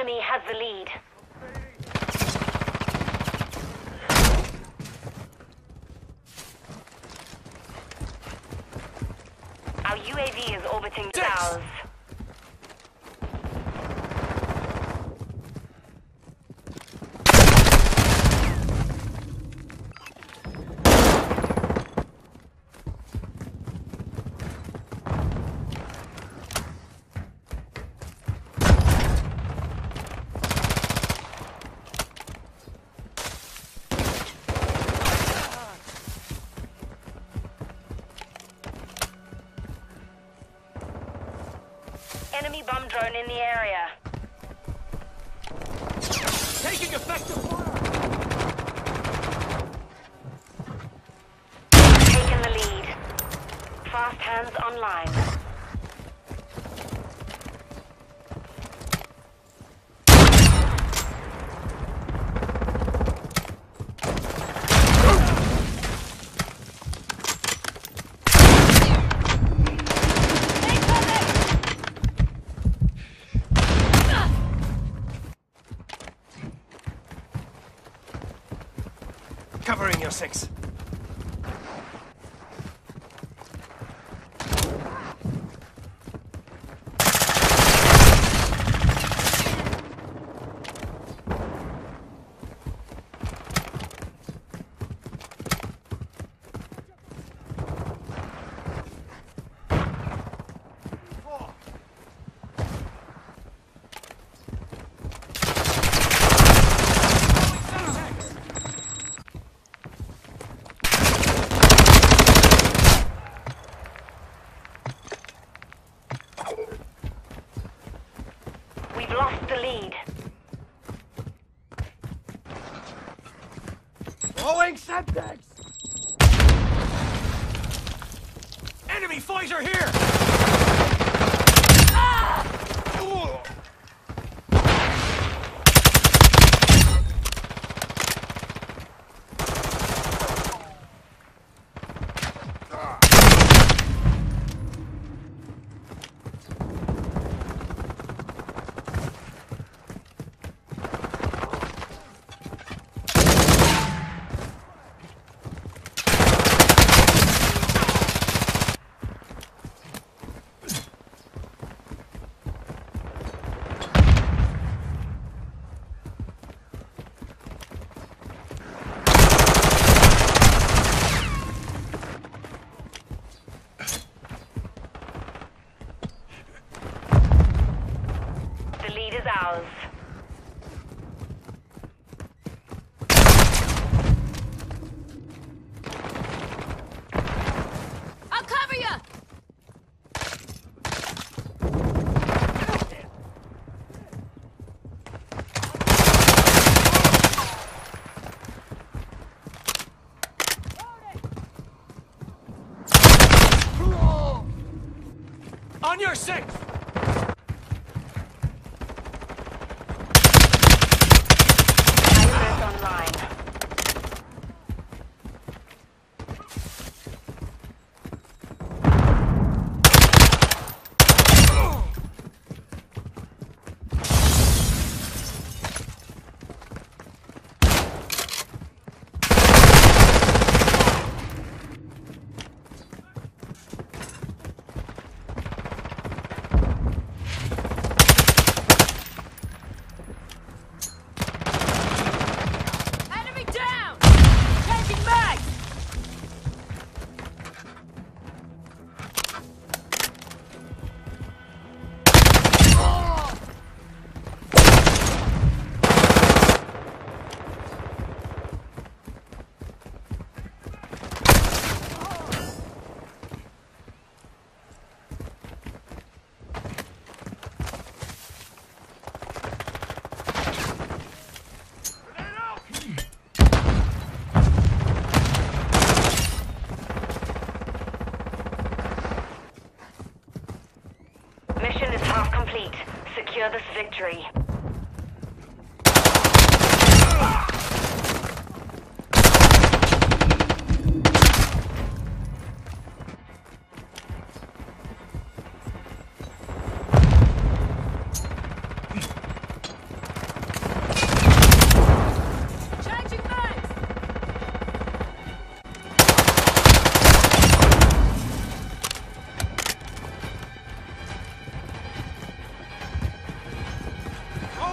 enemy has the lead. Our UAV is orbiting the towers. Enemy bomb drone in the area. Taking effective fire! Taking the lead. Fast hands online. Covering your six. We've lost the lead. Throwing Semtex! Enemy fighter here! Ah! The lead is ours. I'll cover you! On your six! Access online. Enemy down! Changing mags! Mission is half complete. Secure this victory.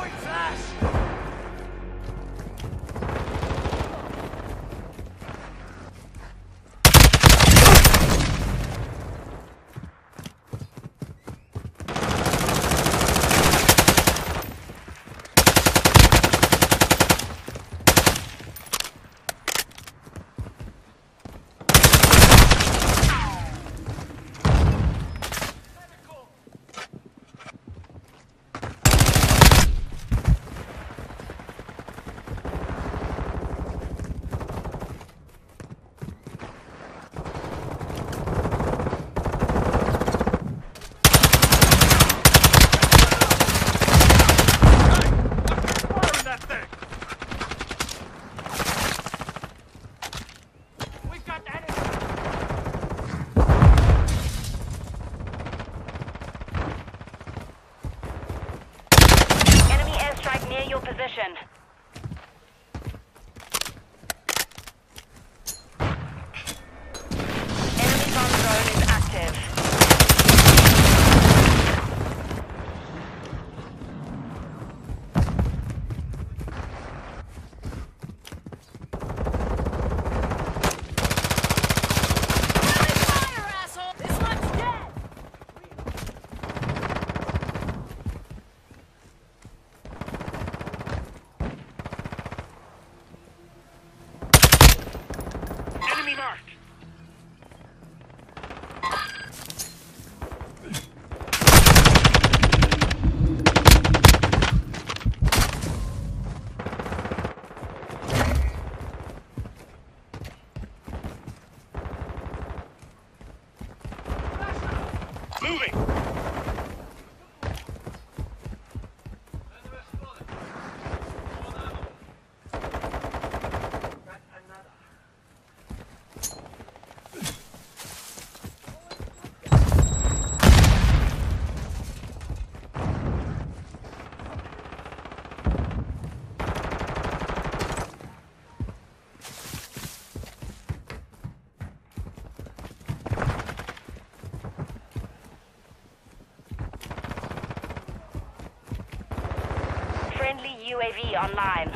Throwing flash! Near your position. Enemy bomb drone is active. Fire, asshole! This one's dead! Enemy marked! Moving! Friendly UAV online.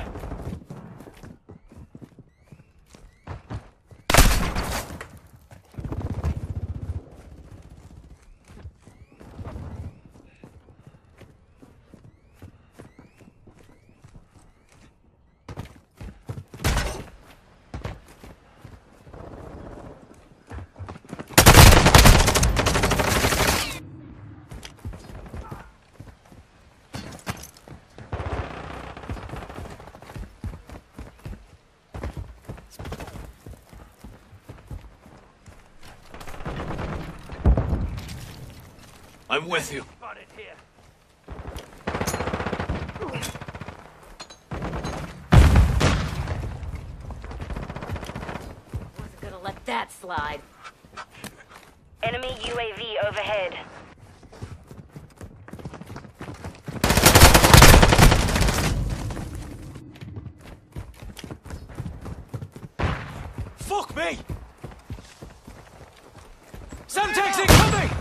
I'm with you. Wasn't gonna let that slide. Enemy UAV overhead. Fuck me! Semtex incoming!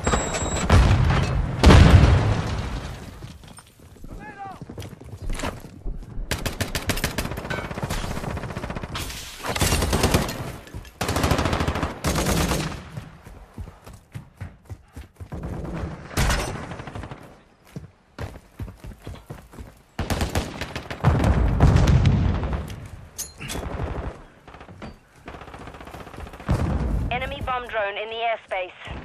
Enemy bomb drone in the airspace.